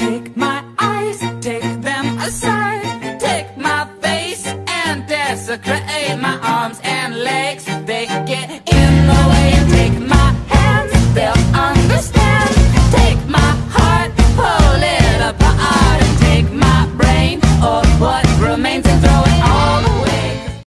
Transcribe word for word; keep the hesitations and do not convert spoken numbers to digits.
Take my eyes, take them aside. Take my face and desecrate